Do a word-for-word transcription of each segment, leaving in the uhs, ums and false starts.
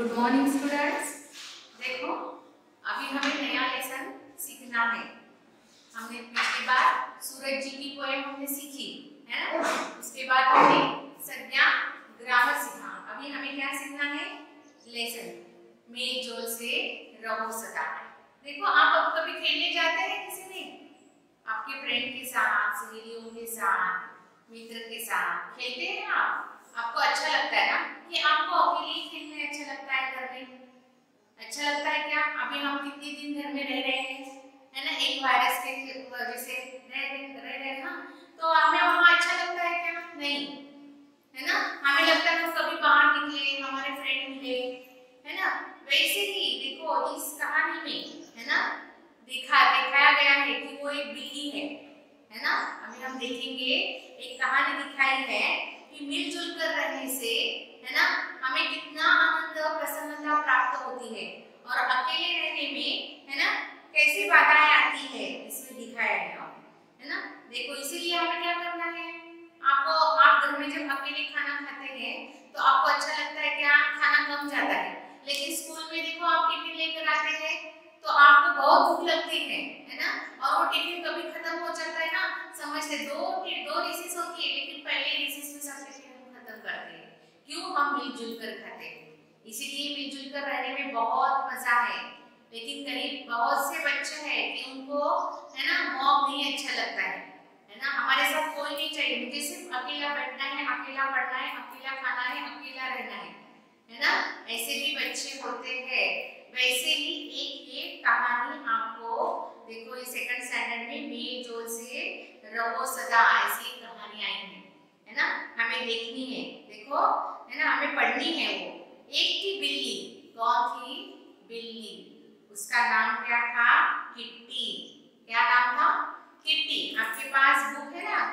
Good morning students. देखो अभी हमें नया लेसन सीखना है। हमने पिछली बार सूरज जी की पोएम हमने सीखी है ना। उसके बाद हमने संज्ञा ग्रामर सीखा। अभी हमें क्या सीखना है? लेसन मेल जोल से रहो सदा। देखो आप अब कभी खेलने जाते हैं किसी ने, आपके फ्रेंड के साथ, सहेलियों के साथ, मित्र के साथ खेलते हैं आप। आपको अच्छा लगता है ना कि आपको अकेले खेलने अच्छा लगता है? घर में अच्छा लगता है क्या? अभी हम कितने दिन घर में रह रहे हैं है ना, एक वायरस के वजह से रह रहे रहे ना, तो हमें वहाँ अच्छा लगता है क्या? नहीं है ना। हमें लगता है कभी बाहर निकले, हमारे फ्रेंड मिले है ना। वैसे ही देखो इस कहानी में है ना दिखा दिखाया गया है कि वो एक बिल्ली है है ना। अभी हम देखेंगे एक कहानी दिखाई है कि मिलजुल कर रहने से है ना हमें कितना आनंद प्रसन्नता प्राप्त होती है, और अकेले रहने में है ना कैसी बाधाएं आती है इसमें दिखाया गया है ना। देखो इसीलिए हमें क्या करना है, आपको आप घर में जब अकेले खाना खाते हैं तो आपको अच्छा लगता है क्या? खाना कम जाता है। लेकिन स्कूल में देखो आप टिफिन लेकर आते हैं तो आपको बहुत भूख लगती है है ना, और वो टिफिन कभी खत्म हो जाता है ना। समझते दो दो रिसेस होती है, लेकिन पहले रिसेस में सब टिफिन हम खत्म करते हैं। क्यों? हम मिलजुल कर खाते हैं। इसीलिए मिलजुल कर रहने में बहुत मजा है। लेकिन करीब बहुत से बच्चे हैं कि उनको है ना मॉक नहीं अच्छा लगता है है ना। हमारे साथ कोई नहीं चाहिए, मुझे सिर्फ अकेला बैठना है, अकेला पढ़ना है, अकेला खाना है, अकेला रहना है है ना। ऐसे भी बच्चे होते हैं। वैसे ही एक ये कहानी आपको देखो ये सेकंड स्टैंडर्ड में मेल जोल से रहो सदा ऐसी कहानी आई है है ना। हमें देखनी है, देखो है ना, हमें पढ़नी है। वो एक थी बिल्ली। कौन थी? बिल्ली। उसका नाम क्या था? किट्टी। क्या नाम था? किट्टी। आपके पास बुक है ना,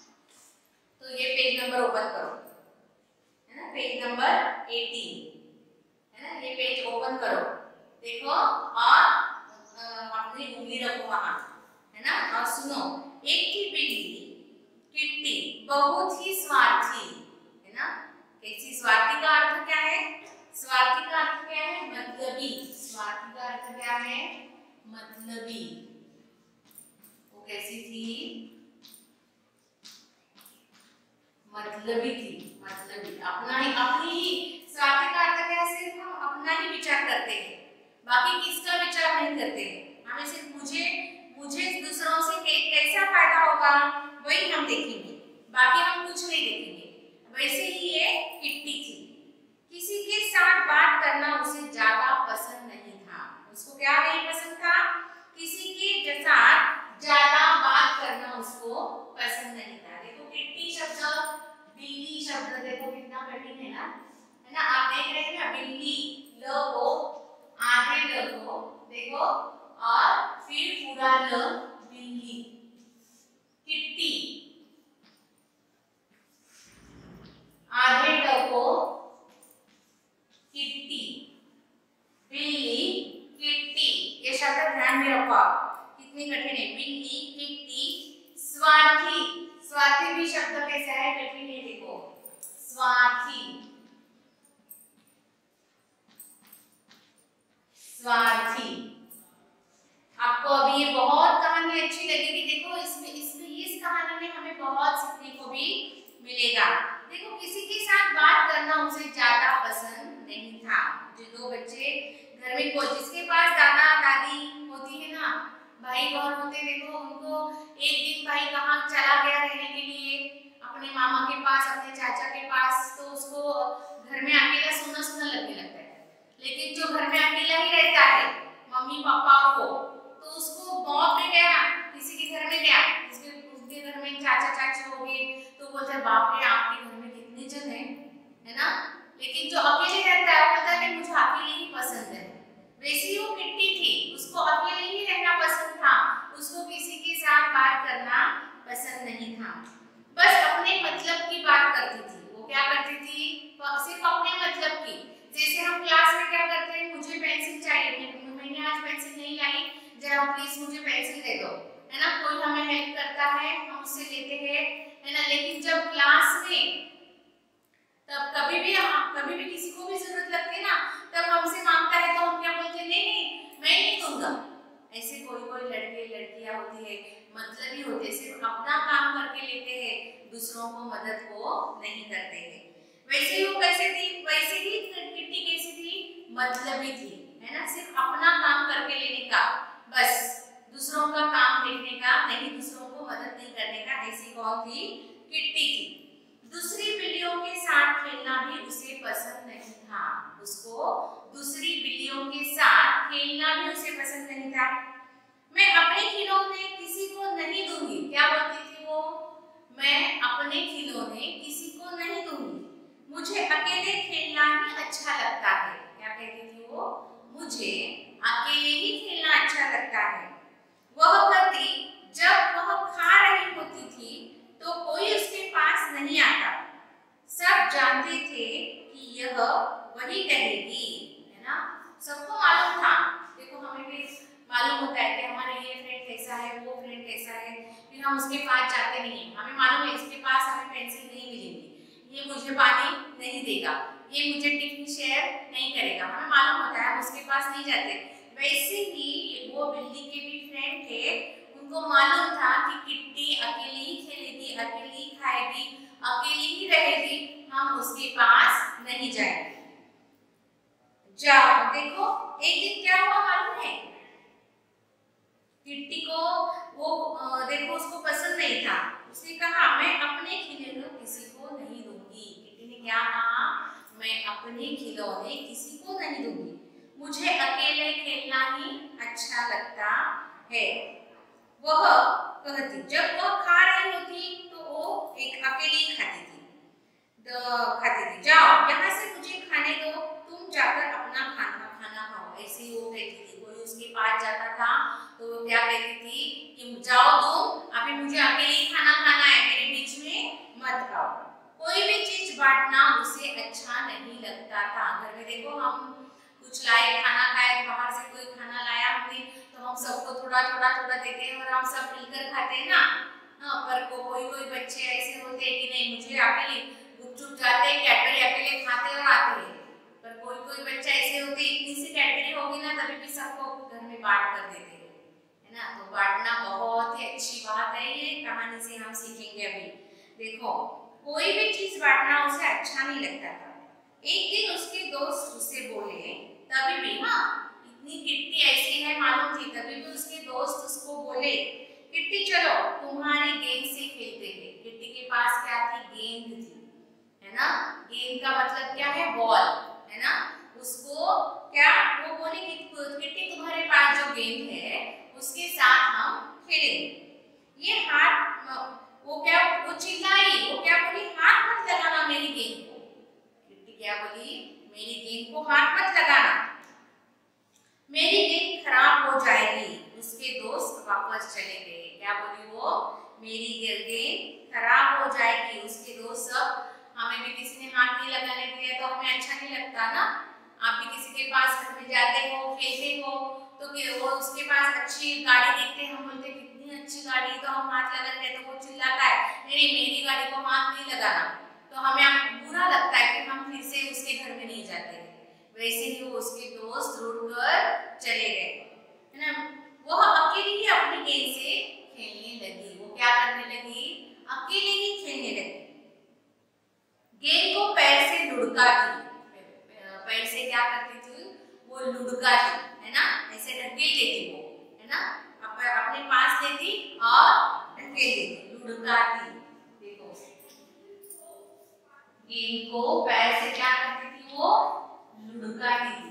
तो ये पेज नंबर ओपन करो है ना, पेज नंबर अठारह है ना। ये पेज ओपन करो, देखो और अपनी उंगली रखो वहां है ना, और सुनो। एक थी बिल्ली किट्टी बहुत ही स्वार्थी है ना। कैसी? स्वार्थी का अर्थ क्या है? स्वार्थी का अर्थ क्या है? मतलबी। स्वार्थी का अर्थ क्या है? मतलबी। वो कैसी थी? मतलबी थी। मतलबी, अपना ही अपनी ही। स्वार्थी का अर्थ क्या है? सिर्फ हम अपना ही विचार करते हैं, बाकी किसका विचार नहीं करते। हमें सिर्फ मुझे मुझे दूसरों से कैसा फायदा होगा वही हम देखेंगे, बाकी हम कुछ नहीं देखेंगे। वैसे ही ये किट्टी थी। किसी के साथ बात करना उसे ज्यादा पसंद नहीं था। उसको क्या नहीं पसंद था? किसी के साथ ज्यादा बात करना उसको पसंद नहीं था। देखो किट्टी शब्द, बिल्ली शब्द देखो कितना कठिन है ना है ना। आप देख रहे हैं ना, बिल्ली ल को आगे ल को देखो और फिर पूरा ल बिल्ली। किट्टी आगे ल को किट्टी, बिल्ली किट्टी। ये शब्द ध्यान में रखो, कितनी कठिन है। बिल्ली किट्टी स्वार्थी। स्वार्थी भी शब्द कैसा है? कठिन है। देखो स्वार्थी, स्वार्थी। आपको अभी ये बहुत कहानी अच्छी लगेगी। देखो इसमें इसमें इस कहानी में हमें बहुत सीखने को भी मिलेगा। देखो किसी के साथ बात करना उसे ज्यादा पसंद नहीं था। जो दो बच्चे घर में, कोई जिसके पास दादा दादी होती है ना, भाई बहन होते, देखो उनको एक दिन भाई कहाँ चला गया रहने के लिए, अपने मामा के पास, अपने चाचा के पास, तो उसको घर में अकेला सुना सुना लगने लगता है। लेकिन जो घर में अकेला ही रहता है मम्मी पापा को, तो उसको मौत में गया, किसी के घर में गया, उसके उसके घर में चाचा चाची हो गए, तो बोलता है बाप रे आपके घर में कितने जन है है ना। लेकिन जो अकेले रहता है वो बोलता है मुझे अकेले ही पसंद है। वैसी वो किट्टी थी, उसको अकेले ही रहना पसंद था, उसको किसी के साथ बात करना पसंद नहीं था। बस अपने मतलब की बात करती थी। वो क्या करती थी? सिर्फ अपने मतलब की। जैसे हम क्लास में क्या करते हैं, मुझे पेंसिल चाहिए, मैंने आज पेंसिल नहीं लाई, जरा प्लीज मुझे पेंसिल दे दो है ना। कोई हमें हेल्प करता है, हम उससे लेते हैं है ना। लेकिन जब क्लास में, तब कभी भी कभी भी किसी को भी जरूरत लगती है ना, तब हमसे मांगता है तो हम क्या बोलते हैं, नहीं नहीं मैं नहीं दूंगा। ऐसे कोई कोई लड़के लड़कियां होती है, मतलबी होते, सिर्फ अपना काम करके लेते हैं, दूसरों को मदद को नहीं करते हैं। वैसे ही वो कैसे थी, वैसे ही किट्टी कैसी थी, मतलबी थी, है ना, सिर्फ अपना काम करके लेने का, बस दूसरों का काम देखने का नहीं, दूसरों को मदद नहीं करने का। ऐसी कौन थी, किट्टी थी। दूसरी बिल्लियों के साथ खेलना भी उसे पसंद नहीं था, उसको दूसरी बिल्लियों के साथ खेलना भी उसे पसंद नहीं था। मैं अपने खिलौने किसी को नहीं दूंगी, क्या बोलती थी वो, मैं अपने खिलौने किसी को नहीं दूंगी, मुझे अकेले खेलना ही अच्छा लगता है। क्या कहती थी वो, मुझे अकेले ही खेलना अच्छा लगता है। वह कहती जब वह खा रही होती थी तो कोई उसके पास नहीं आता, सब जानते थे कि यह वही कहेगी, है ना, सबको मालूम था। देखो हमें भी मालूम होता है कि हमारा ये फ्रेंड कैसा है, वो फ्रेंड कैसा है, फिर हम उसके पास जाते नहीं है, हमें मालूम है इसके पास हमें पेंसिल नहीं मिलेगी, ये मुझे पानी नहीं देगा, ये मुझे टिफिन शेयर नहीं करेगा, हमें मालूम होता है, हम उसके पास नहीं जाते। वैसे ही वो बिल्ली के भी फ्रेंड थे, उनको मालूम था कि किट्टी अकेली ही खेलेगी, अकेली ही खाएगी, अकेली ही रहेगी, हम उसके पास नहीं जाएंगे। जाओ देखो एक दिन क्या हुआ मालूम है, किट्टी को वो देखो उसको पसंद नहीं था, उसने कहा मैं अपने खिलौने किसी को नहीं दूंगी। किट्टी ने क्या कहा, मैं अपने खिलौने किसी को नहीं दूंगी, मुझे अकेले खेलना ही अच्छा लगता है। वह कहती जब वह खा रही होती तो वो एक अकेली खाती थी, खाती थी, जाओ यहाँ से मुझे खाने दो, तुम जाकर अपना खाना खाना खाओ। ऐसे वो कहती थी, कोई उसके पास जाता था तो वो क्या कहती थी कि जाओ तुम, अभी मुझे अकेले खाना खाना है, मेरे बीच में मत आओ। कोई भी चीज बांटना उसे अच्छा नहीं लगता था। घर में देखो हम कुछ लाए, खाना खाए, बाहर से कोई खाना लाया हमने तो हम सबको थोड़ा थोड़ा थोड़ा देते हैं और हम सब मिलकर खाते हैं ना। हाँ, पर को कोई कोई बच्चे ऐसे होते हैं कि नहीं मुझे अकेले गुपचुप जाते हैं, कैडबरी अकेले खाते और आते हैं। पर कोई कोई बच्चा ऐसे होते हैं, इतनी सी कैडबरी होगी ना तभी भी सबको घर में बांट कर देते हैं, है ना। तो बांटना बहुत ही अच्छी बात है, ये कहानी से हम सीखेंगे। अभी देखो कोई भी चीज बांटना उसे अच्छा नहीं लगता था। एक दिन उसके दोस्त उससे बोले, तभी भी हाँ इतनी किट्टी ऐसी है मालूम थी, तभी भी उसके दोस्त उसको बोले किट्टी चलो तुम्हारी गेंद से खेलते हैं। किट्टी के पास क्या थी, गेंद थी, है ना। गेंद का मतलब क्या है, बॉल, है ना। उसको क्या वो बोले कि किट्टी तुम्हारे पास जो गेंद है उसके साथ हम खेलेंगे। ये हाथ वो क्या वो चिल्लाई, वो क्या बोली, हाथ मत लगाना मेरी गेंद को। किट्टी क्या बोली, मेरी गेंद को हाथ मत लगाना, मेरी गेंद खराब हो जाएगी। उसके दोस्त वापस चले गए। क्या बोली वो, मेरी गेंद खराब हो जाएगी। उसके दोस्त सब, हमें भी किसी ने हाथ नहीं लगाने दिया तो हमें अच्छा नहीं लगता ना। आप भी किसी के पास घर में जाते हो, खेलते हो तो वो उसके पास अच्छी गाड़ी देखते हैं, हम बोलते कितनी अच्छी गाड़ी, तो हम हाथ लगाते हैं तो वो चिल्लाता है नहीं मेरी गाड़ी को हाथ नहीं लगाना, तो हमें बुरा लगता है कि हम फिर से उसके घर में नहीं जाते। वैसे ही वो उसके दोस्त रुड़कर चले गए, है ना। वो अकेली ही अपनी गेंद से खेलने लगी। वो क्या करने लगी, अकेले ही खेलने लगी। गेंद को पैर से लुढ़काती, पैर से क्या करती थी वो, लुढ़काती, है ना, ऐसे ढकेल देती वो, है ना, अपने पास लेती और ढकेल देती, लुढ़काती। देखो गेंद को पैर से क्या करती थी वो, लुढ़काती थी,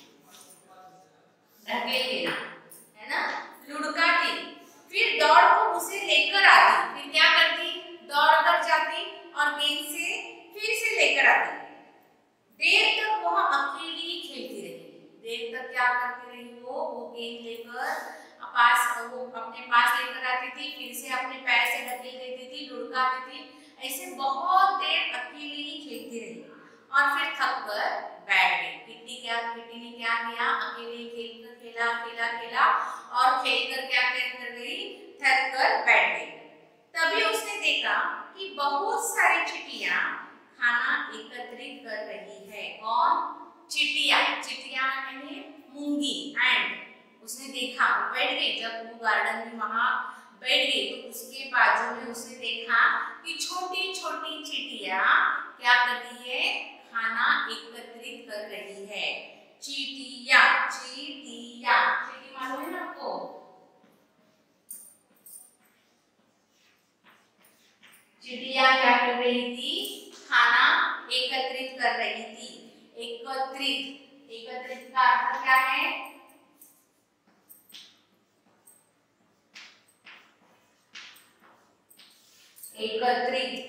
ढकेल देना, है ना, लुढ़काती। फिर दौड़ को उसे लेकर आती, फिर क्या करती, दौड़ कर जाती और गेंद से फिर से लेकर आती। देर तक वह अकेली ही खेलती रही। देर तक क्या करती रही वो वो गेंद लेकर पास वो अपने पास लेकर आती थी, फिर से अपने पैर से ढकेल देती थी, लुढ़काती थी। ऐसे बहुत देर अकेली ही खेलती रही और फिर थक कर बैठ गई। किट्टी क्या किट्टी ने क्या किया, अकेले खेलकर खेला खेला खेला और खेलकर क्या कर गई, थक कर बैठ गई। तभी उसने देखा कि बहुत सारी चिड़ियां खाना एकत्रित कर रही है। कौन, चिटिया, चिटिया यानी मूंगी। एंड उसने देखा, वो बैठ गई, जब वो गार्डन में वहां बैठ गई तो उसके बाजू में उसने देखा कि छोटी छोटी चिटिया क्या कर रही है, खाना एकत्रित कर रही है। चींटिया, चींटिया, चींटी मालूम है ना आपको? चिड़िया क्या कर रही थी, खाना एकत्रित कर रही थी। एकत्रित, एकत्रित का अर्थ क्या है? एकत्रित,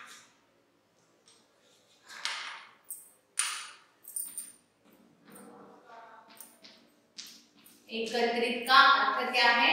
एकत्रित का अर्थ क्या है?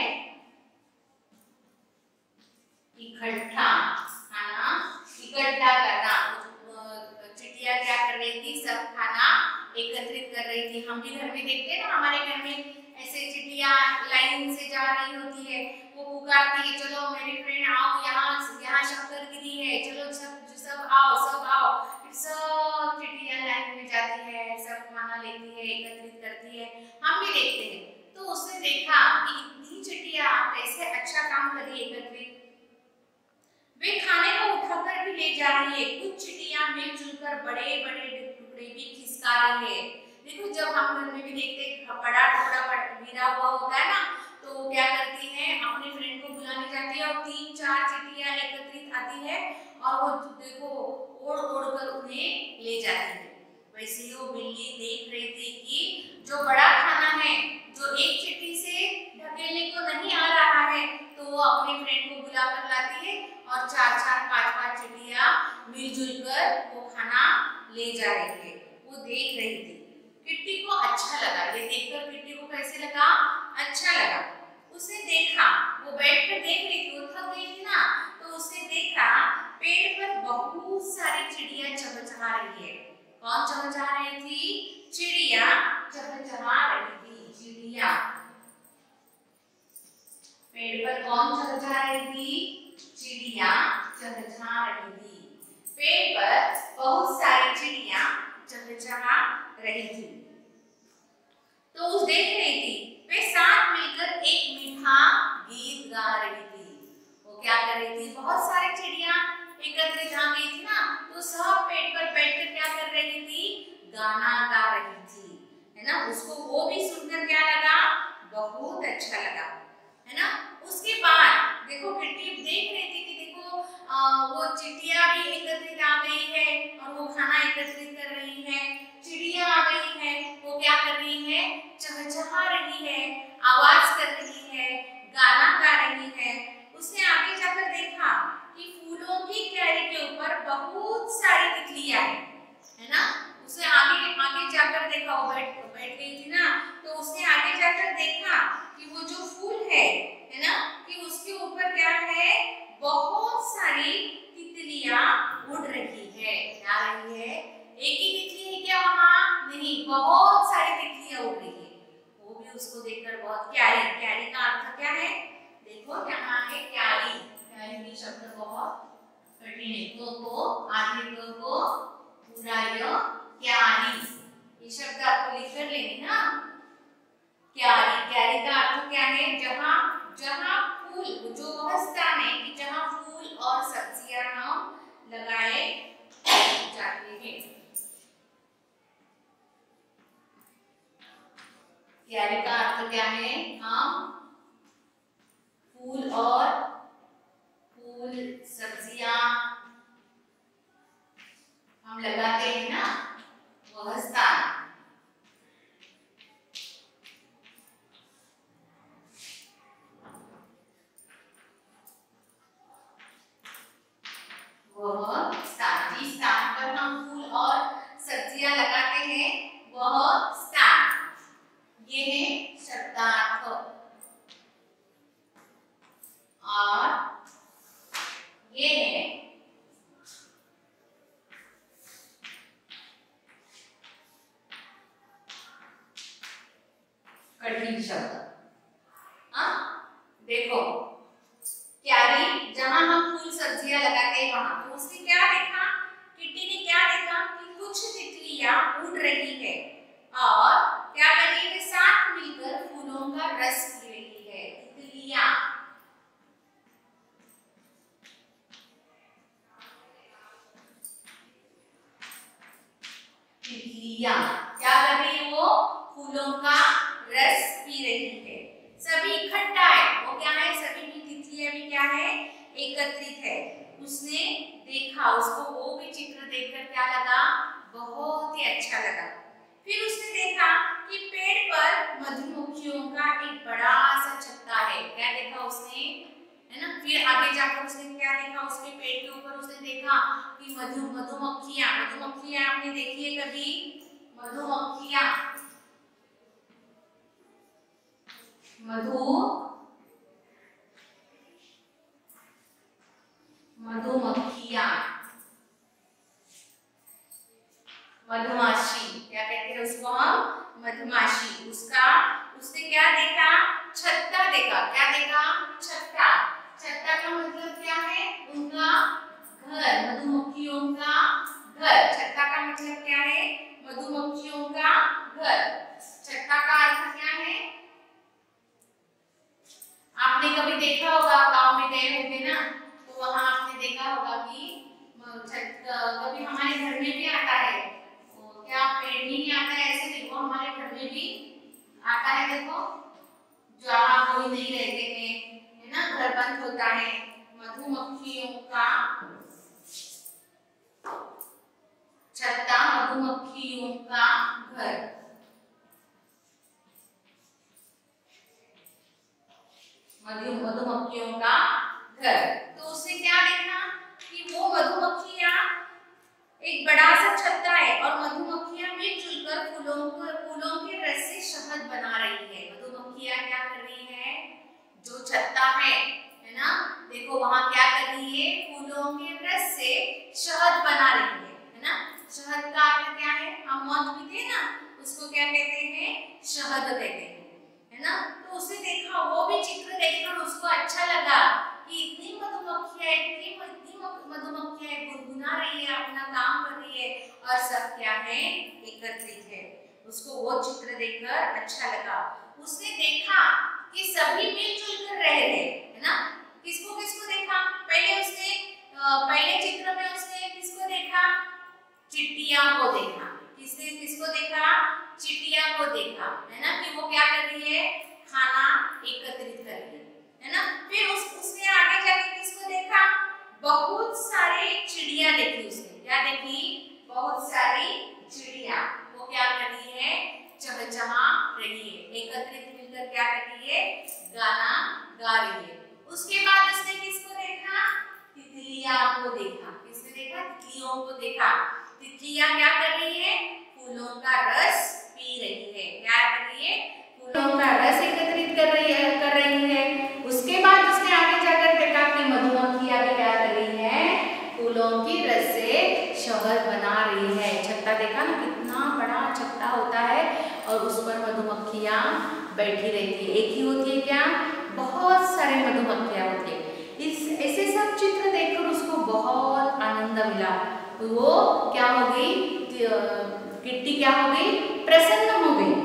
इकट्ठा, खाना इकट्ठा करना। चिड़िया क्या कर रही थी, सब खाना एकत्रित कर रही थी। हम भी घर में देखते हैं ना, हमारे घर में ऐसे चिड़िया लाइन से जा रही होती है, वो पुकारती है, चलो मेरे फ्रेंड आओ, यहाँ यहाँ शक्कर गिरी है, चलो सब सब आओ, सब आओ। फिर सब चिड़िया लाइन में जाती है, सब खाना लेती है, एकत्रित करती है। हम भी देखते हैं। तो उसने देखा कि इतनी चिड़िया कैसे अच्छा काम कर रही है, एकत्रित, वे खाने को उठाकर भी ले जा रही है। कुछ चिड़िया मिलजुल कर बड़े बड़े टुकड़े भी खिसका रही है। देखो, जब हम घर में भी देखते हैं बड़ा टुकड़ा गिरा हुआ होता है ना, तो क्या करती है, अपने फ्रेंड को बुलाने जाती है और तीन चार चिड़िया एकत्रित आती है और वो देखो ओढ़ ओढ़ कर उन्हें ले जाती है। वैसे ही वो बिल्ली देख रही थी कि जो बड़ा खाना है, जो एक चिट्ठी से ढकेलने को नहीं आ रहा है, तो वो अपने फ्रेंड को बुला कर लाती है और चार चार पांच पांच चिड़िया मिलजुल कर वो खाना ले जा रही है। वो देख रही थी, किट्टी को अच्छा लगा। ये देखकर किट्टी को कैसे लगा, अच्छा लगा। उसने देखा, वो बैठकर देख रही थी, वो थक गई थी ना, तो उसने देखा पेड़ पर बहुत सारी चिड़िया चहचहा रही है। कौन चहचहा रही थी? चिड़िया चहचहा रही थी। चिड़िया पेड़ पर कौन चहचहा रही थी? चिड़िया चहचहा रही थी। पेड़ पर बहुत सारी चिड़िया चहचहा रही थी। तो उस देख रही थी, वे साथ मिलकर एक मीठा गीत गा रही थी। वो क्या कर रही थी, बहुत सारी चिड़िया एकत्रित आ गई थी ना, तो सब पेड़ पर बैठकर क्या कर रही थी, गाना गा रही थी, है ना। उसको वो भी सुनकर क्या लगा, बहुत अच्छा लगा, है ना। उसके बाद देखो, किट्टी देख रही थी कि देखो आ, वो चिड़िया भी एकत्रित आ गई है और वो खाना एकत्रित कर रही है। चिड़िया आ गई है, वो क्या कर रही है, चहचहा रही है, आवाज कर रही है, गाना गा रही है। उसने आगे जाकर देखा कि फूलों की क्यारी के ऊपर बहुत सारी तितलियां हैं, है ना। उसने आगे आगे जाकर देखा, वो बैठ बैठ गई थी ना, तो उसने आगे जाकर देखा कि वो जो फूल है, है ना, कि उसके ऊपर क्या है, बहुत सारी तितलियां उड़ रही है। क्या रही है, एक ही तितली है क्या वहां? नहीं, बहुत सारी तितलियां उड़ रही है। वो भी उसको देखकर बहुत, क्यारी, क्यारी का अर्थ क्या है, देखो यहाँ है क्यारी। क्यारी की शब्द बहुत कठिन है, तो को आधे को को पूरा य क्यारी, ये शब्द आपको लिख कर लेंगे ना। क्यारी, क्यारी का अर्थ क्या है, जहाँ जहाँ फूल, जो वह स्थान है कि जहाँ फूल और सब्जियां हम लगाए जाते हैं। क्यारी का अर्थ क्या है, हम फूल और फूल सब्जियां हम लगाते हैं ना, वह स्थान। वह स्थान, जिस स्थान पर हम फूल और सब्जियां लगाते हैं, वह स्थान। ये है शब्दार्थ। और ये है कठिन शब्द। हाँ, देखो, क्यारी जहां हम फूल सब्जियां लगाते हैं वहां, तो उसने क्या देखा, किट्टी ने क्या देखा कि कुछ तितलियां उड़ रही है। तितलियां क्या कर रही है? वो फूलों का रस पी रही है। सभी इकट्ठा है, वो क्या है? सभी की तितलियां भी क्या है? एकत्रित है। उसने देखा, उसको वो भी चित्र देखकर क्या लगा? बहुत ही अच्छा लगा। फिर उसने देखा कि पेड़ पर मधुमक्खियों का एक बड़ा सा छत्ता है। क्या देखा उसने? है ना। फिर आगे जाकर उसने क्या देखा? उसके पेड़ के ऊपर उसने देखा कि मधु मधुमक्खियां मधुमक्खियां आपने देखी है कभी? मधुमक्खियां मधु मधुमक्खियां मधुमाशी, क्या कहते हैं उसको हम? मधुमाशी। उसका उसने क्या देखा? छत्ता देखा। क्या देखा? छत्ता। छत्ता का मतलब क्या है? उनका घर, मधुमक्खियों का घर। छत्ता का मतलब क्या है? मधुमक्खियों का घर। छत्ता का अर्थ क्या है? आपने कभी देखा होगा, गांव में गए होंगे ना, तो वहां आपने देखा होगा कि कभी हमारे घर में भी आता है। क्या पेड़ में नहीं आता है? ऐसे देखो हमारे घर में भी आता है। देखो जहाँ कोई नहीं रहते हैं, है ना, घर बंद होता है, मधुमक्खियों का छत्ता, मधुमक्खियों का घर। मधु मधुमक्खियों का घर। तो उसने क्या देखा कि वो मधुमक्खियां एक बड़ा सा छत्ता है और मधुमक्खियां मिलजुल कर फूलों को फूलों के रस से शहद बना रही है। मधुमक्खियां क्या कर रही है? जो छत्ता है, है ना, देखो वहां क्या कर रही है? फूलों के रस से शहद बना रही है, है ना। शहद का अर्थ क्या है? हम मध पीते हैं ना, उसको क्या कहते हैं? शहद कहते हैं, है ना। तो उसने देखा, वो भी चित्र देखकर उसको अच्छा लगा कि इतनी मधुमक्खियां इतनी मधुमक्खियां गुनगुना रही है, अपना काम कर रही है और सब क्या है? एकत्रित है। उसको वो चित्र देखकर अच्छा लगा। उसने देखा कि सभी मिलजुल कर रह रहे, है ना। किसको किसको देखा? पहले उसने पहले चित्र में उसने किसको देखा? चिट्टियां को देखा। किसने किसको देखा? चिट्टियां को देखा, है ना, कि वो क्या कर रही है? खाना एकत्रित कर रही है, है ना। फिर उस उसने आगे जाके किसको देखा? बहुत सारे चिड़िया देखी उसने। क्या देखी? बहुत सारी चिड़िया। वो क्या कर रही है? चहचहा रही है, एकत्रित मिलकर क्या कर रही है? गाना गा रही है। उसके बाद उसने किसको देखा? तितलियां को देखा। किसने देखा? तितलियों को देखा। तितलियां क्या कर रही है? फूलों का रस पी रही है। क्या कर रही है? फूलों का रस एकत्रित कर रही है कर रही है उसके बाद उसने आगे जाकर देखा कि मधुमक्खियां भी क्या कर रही है? फूलों की रस से शहद बना रही है। छत्ता देखा ना, कितना बड़ा छत्ता होता है और उस पर मधुमक्खियां बैठी रहती है। एक ही होती है क्या? बहुत सारे मधुमक्खियां होती है। इस ऐसे सब चित्र देखकर उसको बहुत आनंद मिला। वो क्या हो गई? किट्टी क्या हो गई? प्रसन्न हो गई।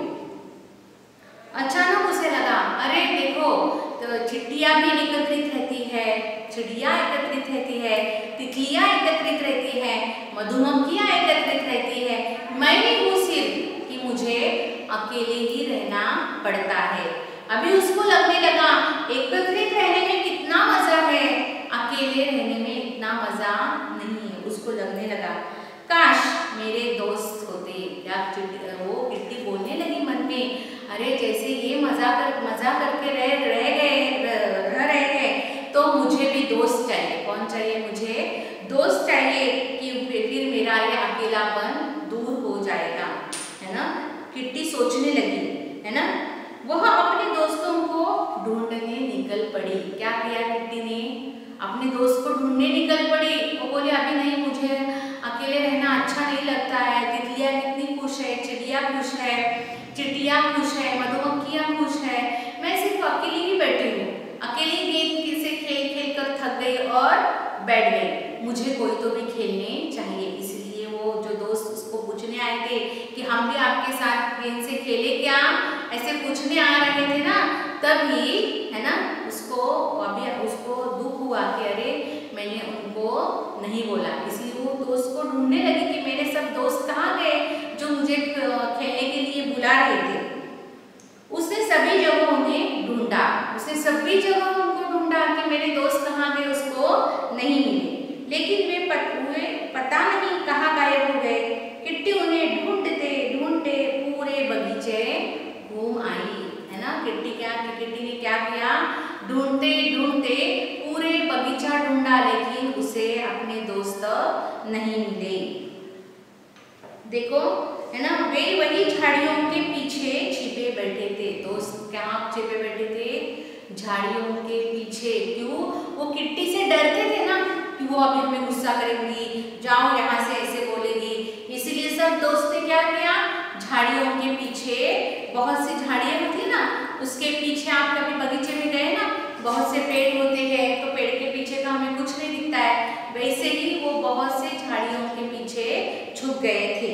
अचानक उसे लगा, अरे देखो, तो चिट्टियां भी एकत्रित रहती है, चिड़िया एकत्रित रहती है, तितलियां एकत्रित रहती है, मधुमक्खियां एकत्रित रहती है, मैं ही हूँ सिर्फ कि मुझे अकेले ही रहना पड़ता है। अभी उसको लगने लगा एकत्रित रहने में कितना मजा है, अकेले रहने में इतना मजा नहीं है। उसको लगने लगा काश मेरे दोस्त होते। या वो किट्टी बोलने लगी मन में, अरे जैसे ये मजा कर मजा करके रह रह गए रह रहे हैं, तो मुझे भी दोस्त चाहिए। कौन चाहिए? मुझे दोस्त चाहिए कि फिर मेरा ये अकेलापन दूर हो जाएगा, है ना। किट्टी सोचने लगी, है ना। वह अपने दोस्तों को ढूंढने निकल पड़ी। क्या किया किट्टी ने? अपने दोस्त को ढूंढने निकल पड़ी। वो बोले अभी नहीं, मुझे अकेले रहना अच्छा नहीं लगता है। तितलियां कितनी खुश है, चिड़िया खुश है, चिड़िया खुश है, मधुमक्खियां खुश है, मैं सिर्फ अकेली ही बैठी हूँ। अकेली गेंद से खेल खेल कर थक गई और बैठ गई। मुझे कोई तो भी खेलने चाहिए। इसलिए वो जो दोस्त उसको पूछने आए थे कि हम भी आपके साथ गेंद से खेले क्या, ऐसे पूछने आ रहे थे ना, तभी, है ना, उसको अभी उसको दुख हुआ कि अरे मैंने उनको नहीं बोला। इसलिए वो दोस्त को ढूंढने लगी कि मेरे सब दोस्त कहाँ गए जो मुझे खेलने के लिए बुला रहे थे। उसने सभी जगहों में ढूंढा, उसने सभी जगहों को ढूंढा कि मेरे दोस्त कहाँ गए, उसको नहीं मिले। लेकिन वे पत, वे पता नहीं कहाँ गायब हो गए। किट्टी उन्हें ढूंढते ढूंढते पूरे बगीचे घूम आई, है ना। किट्टी क्या किट्टी ने क्या किया, ढूंढते ढूंढते पूरे बगीचा ढूंढा, लेकिन उसे अपने दोस्त नहीं मिले। देखो, है ना, वे वही झाड़ियों के पीछे छिपे बैठे थे। दोस्त कहाँ छिपे बैठे थे, झाड़ियों के पीछे। क्यों, वो किट्टी से डरते थे ना कि वो अभी हमें गुस्सा करेंगी, जाओ यहाँ से, ऐसे बोलेगी। इसीलिए सब दोस्त ने क्या किया, झाड़ियों के पीछे, बहुत सी झाड़ियाँ होती है ना, उसके पीछे, आप कभी बगीचे में गए ना, बहुत से पेड़ होते हैं, तो पेड़ के पीछे तो हमें कुछ नहीं दिखता है, वैसे ही वो बहुत से झाड़ियों के पीछे छुप गए थे।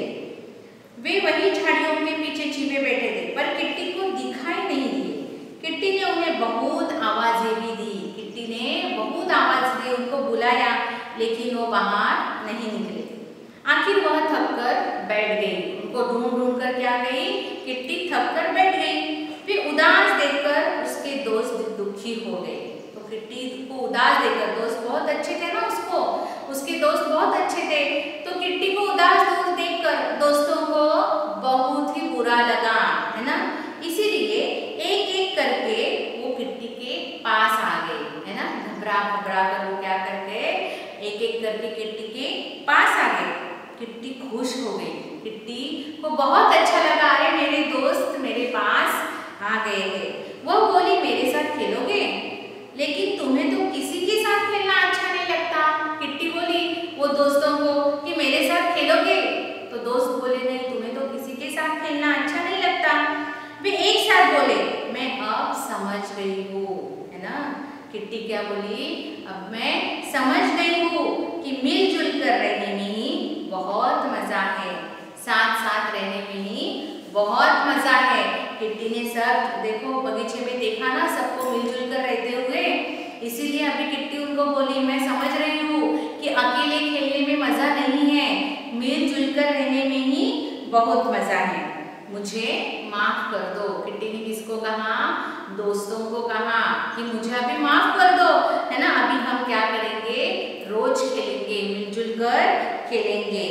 वे वही झाड़ियों के पीछे छिपे बैठे थे, पर किट्टी को दिखाई नहीं दिए। किट्टी ने उन्हें बहुत आवाजें भी दी, किट्टी ने बहुत आवाज दी, उनको बुलाया, लेकिन वो बाहर नहीं निकले। आखिर वह थककर बैठ गई, उनको ढूंढ ढूंढ कर क्या गई, किट्टी थक कर बैठ गई। फिर उदास देखकर उसके दोस्त दुखी हो गए। तो किट्टी को उदास देखकर, दोस्त बहुत अच्छे थे ना उसको, उसके दोस्त बहुत अच्छे थे, तो किट्टी को उदास दोस्त देखकर दोस्तों को बहुत ही बुरा लगा, है ना। इसीलिए एक एक करके वो किट्टी के पास आ गए, है ना, घबरा घबरा कर वो क्या करके एक एक करके किट्टी के पास आ गए। किट्टी खुश हो गई, किट्टी को बहुत अच्छा लगा, अरे मेरे दोस्त मेरे पास आ गए हैं। वो बोली, मेरे साथ खेलोगे, लेकिन तुम्हें तो किसी के साथ खेलना अच्छा नहीं लगता। किट्टी बोली वो दोस्तों को कि मेरे साथ खेलोगे, तो दोस्त बोले नहीं, तुम्हें तो किसी के साथ खेलना अच्छा नहीं लगता। वे एक साथ बोले, मैं अब समझ गई हूँ, है ना। किट्टी क्या बोली, अब मैं समझ गई हूँ कि मिलजुल कर रहने में ही बहुत मजा है, साथ साथ रहने में ही बहुत मजा है। किट्टी ने सब देखो बगीचे में देखा ना, सबको मिलजुल कर रहते हुए, इसीलिए अभी किट्टी उनको बोली, मैं समझ रही हूँ कि अकेले खेलने में मजा नहीं है, मिलजुल कर रहने में ही बहुत मजा है, मुझे माफ कर दो। किट्टी ने किसको कहा, दोस्तों को कहा कि मुझे अभी माफ कर दो, है ना। अभी हम क्या करेंगे, रोज खेलेंगे, मिलजुल कर खेलेंगे।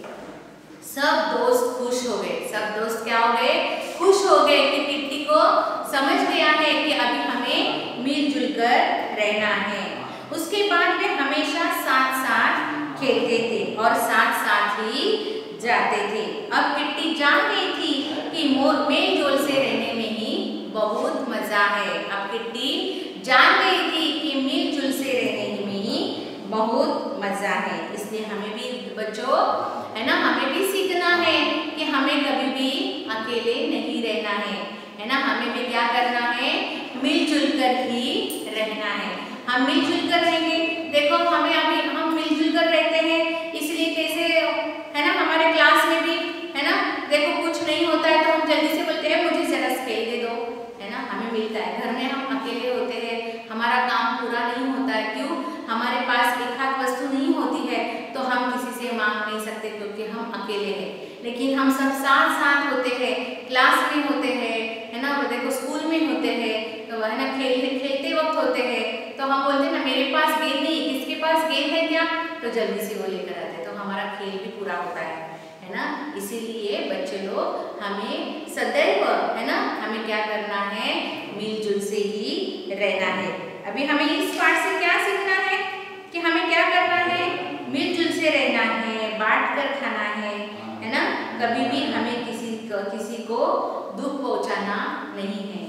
सब दोस्त खुश हो गए, सब दोस्त क्या हो गए, खुश हो गए कि किट्टी को समझ गया है कि अभी हमें मिलजुल कर रहना है। उसके बाद वे हमेशा साथ साथ खेलते थे और साथ साथ ही जाते थे। अब किट्टी जान गई थी कि मेलजोल से रहने में ही बहुत मजा है। अब किट्टी जान गई थी कि मिलजुल से रहने में ही बहुत मजा है। इसलिए हमें भी बच्चों, है ना, हमें भी सीखना है कि हमें कभी भी अकेले नहीं रहना है, है ना। हमें भी क्या करना है, मिलजुल कर ही रहना है। हम मिलजुल कर रहेंगे, देखो हमें अभी हम मिलजुल कर रहते हैं, इसलिए कैसे, है ना, हमारे क्लास में भी, है ना, देखो कुछ नहीं होता है तो हम जल्दी से बोलते हैं मुझे जरा खेल दे दो, है ना, हमें मिलता है। घर में हम अकेले होते हैं, हमारा काम पूरा नहीं होता है, क्यों, हमारे पास एक हाथ वस्तु नहीं होती है तो हम किसी से मांग नहीं सकते क्योंकि हम अकेले हैं। लेकिन हम सब साथ साथ होते हैं, क्लास में होते हैं, है ना, देखो स्कूल में होते हैं, तो है ना, खेलते खेलते वक्त होते हैं, तो हम बोलते हैं ना मेरे पास गेंद नहीं, किसके पास गेंद है क्या, तो जल्दी से वो लेकर आते हैं, तो हमारा खेल भी पूरा होता है, है ना। इसीलिए बच्चे लोग हमें सदैव, है ना, हमें क्या करना है, मिलजुल से ही रहना है। अभी हमें इस पाठ से क्या सीखना है कि हमें क्या करना है, मिलजुल से रहना है, बांट कर खाना है, है ना। कभी भी हमें किसी को किसी को दुख पहुंचाना नहीं है।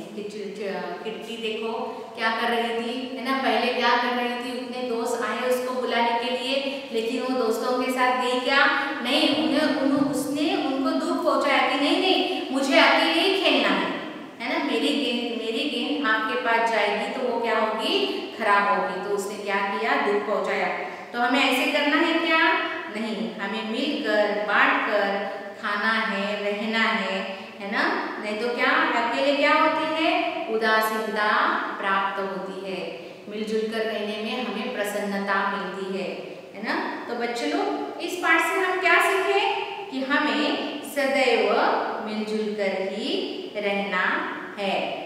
किट्टी देखो क्या कर रही थी, है ना, पहले क्या कर रही थी, उतने दोस्त आए उसको बुलाने के लिए, लेकिन वो दोस्तों के साथ गई क्या, नहीं, उन्हें उन, उसने उनको दुख पहुंचाया कि नहीं नहीं मुझे अकेले ही खेलना है, है ना, मेरी गेंद मेरी गेंद आपके पास जाएगी तो वो क्या होगी, खराब होगी, तो उसने क्या किया, दुख पहुंचाया। तो हमें ऐसे करना है क्या, नहीं, हमें मिलकर बांट कर खाना है, रहना है, है ना। नहीं तो क्या, अकेले क्या होती है, उदासीनता प्राप्त होती है। मिलजुल कर रहने में हमें प्रसन्नता मिलती है, है ना। तो बच्चों लोग इस पाठ से हम क्या सीखे कि हमें सदैव मिलजुल कर ही रहना है।